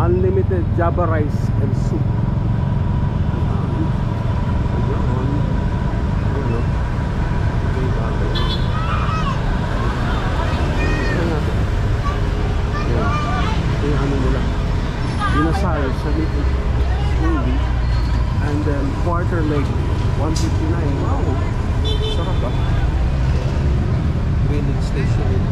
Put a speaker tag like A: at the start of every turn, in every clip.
A: unlimited Java rice and soup. Inasal sa little movie, and then quarter leg 159. Wow, sarap ba? Grilled station.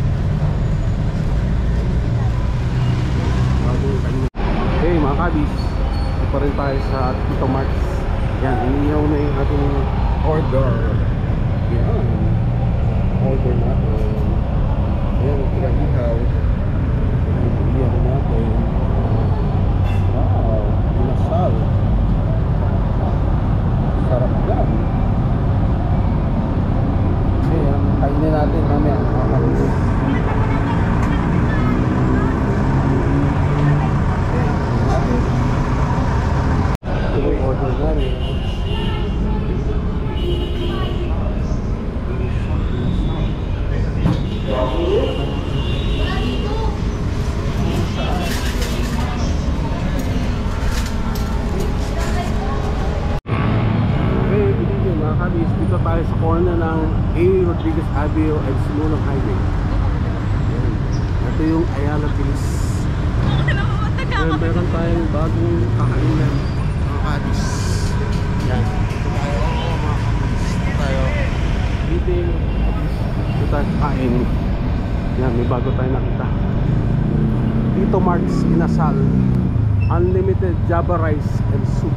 A: Okay mga kabis, ito pa rin tayo sa Tito Marks. Yan, inihaw na yung ating order. Yan, order natin. Ayan, pinag-ihaw. Inihaw natin. Wow, inasal. Sarap yan. Ayan, kainin natin mamaya. Order namin. Dito tayo sa corner ng A. Rodriguez Avenue and Simunang Highway. Yan. Ito yung Ayala Pilis. Meron tayong bagong kakainan mga kabis. Yan. Dito tayo mga kabis. Dito tayo eating. Dito tayo kain. Yan, may bago tayo nakita. Tito Marks Inasal, unlimited Java rice and soup.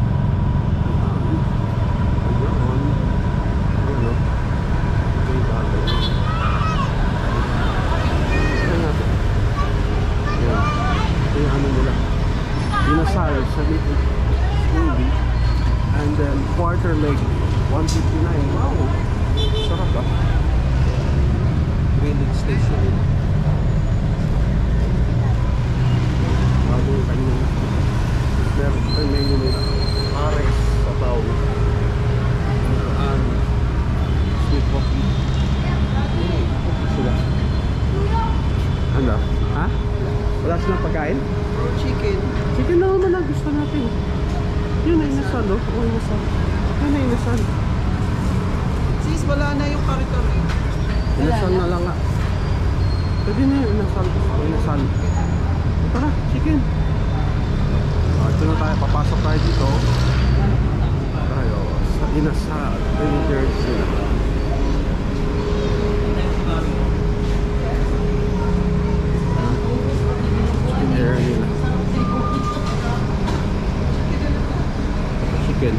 A: Inasal sa little movie, and then quarter leg 159. Wow, sarap ba? Grilled station. Bago yung kanyang meron sa menu nila. Pares, sabaw, sweet coffee. Sila. Ano? Ha? Wala silang pagkain?
B: Chicken.
A: Chicken na naman ang gusto natin. Yun ay inasal, no? Oo, inasal. Yun ay inasal.
B: Sis, wala na yung kare-kare.
A: Inasal na lang nga. Pwede na yung inasal. Inasal. Tara, chicken. Ito na tayo. Papasok tayo dito. Tayo sa inasal. Ito yung jersey. Chicken area nila. Chicken.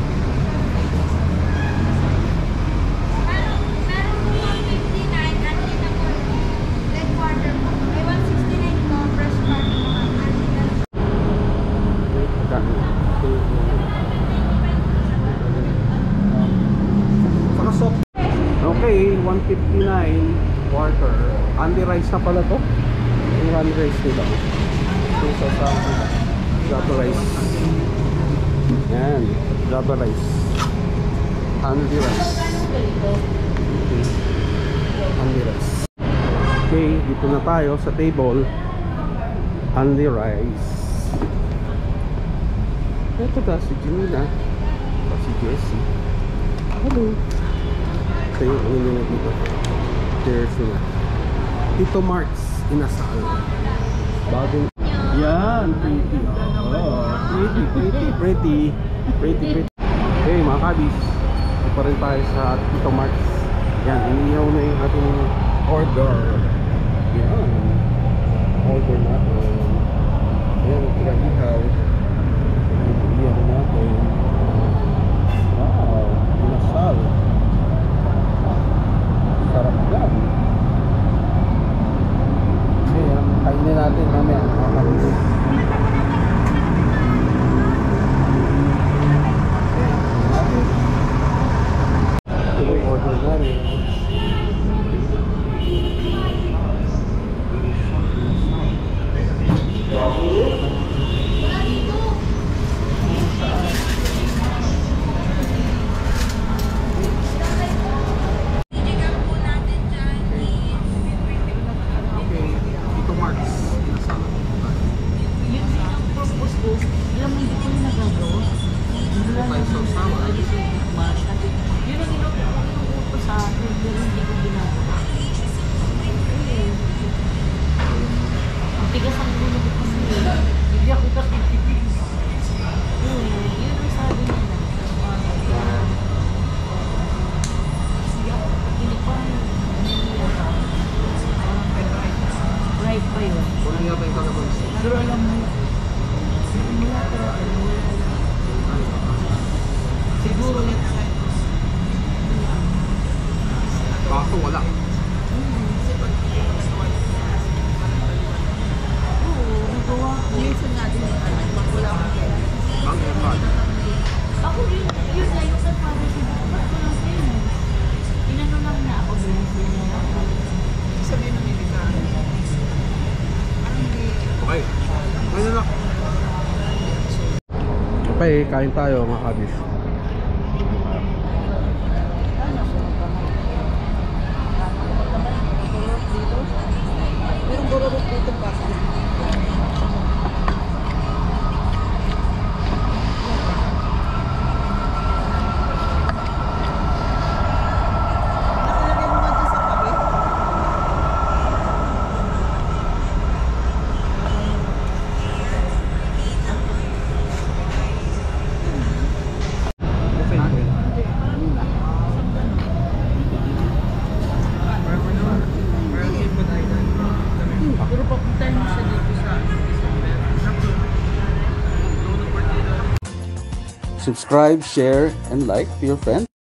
A: Okay, 159 quarter. Only rice na pala to. Yung only rice nila. So sa Java rice. Yan, Java rice. Only rice. Okay. Only rice. Okay, dito na tayo sa table. Only rice. Ito ba si Jamila? Si Jessie. Hello. Ito yung ano nila dito. Cheers nila. Tito Marks Inasal. Bagong. Yan, pretty. Oh, pretty. Okay mga kabis, ito pa rin tayo sa Tito Marks. Yan, inihaw na yung ating order. Yan, order natin. Ayan, pinag-ihaw. Inihaw natin. Wow, inasal. Sarap yan. Ayan, kainin natin mamaya. Order namin.
C: hindi ko yung nagagawa.
B: May sausawa.
C: Yun ang inuuto sa akin, pero hindi ko ginagawa. Ang tigas ang ulo ko kasi. Hindi ako kakikitig. Yun ang sabi nila. Hindi ako kakikinig pa. Right pa yun.
B: Kung nga ba yung kalamansi?
C: Pero alam mo, wala talaga.
B: Siguro niya. Baka wala.
C: Oo, nagawa ko.
B: Minsan natin wala akong kaya. Ang airpod.
C: Ako yun na yung parang sinabat ko lang kayo. Inano lang na ako doon.
B: Sabihin na may bigyan.
A: Okay. Ano na? Okay, kain tayo mga kabis.
B: Merong bororok dito pa. Nakalagay mo nga dyan sa tabi.
A: Okay, okay.
C: Pero papunta mo siya dito sa
A: Subscribe, share, and like to your friends.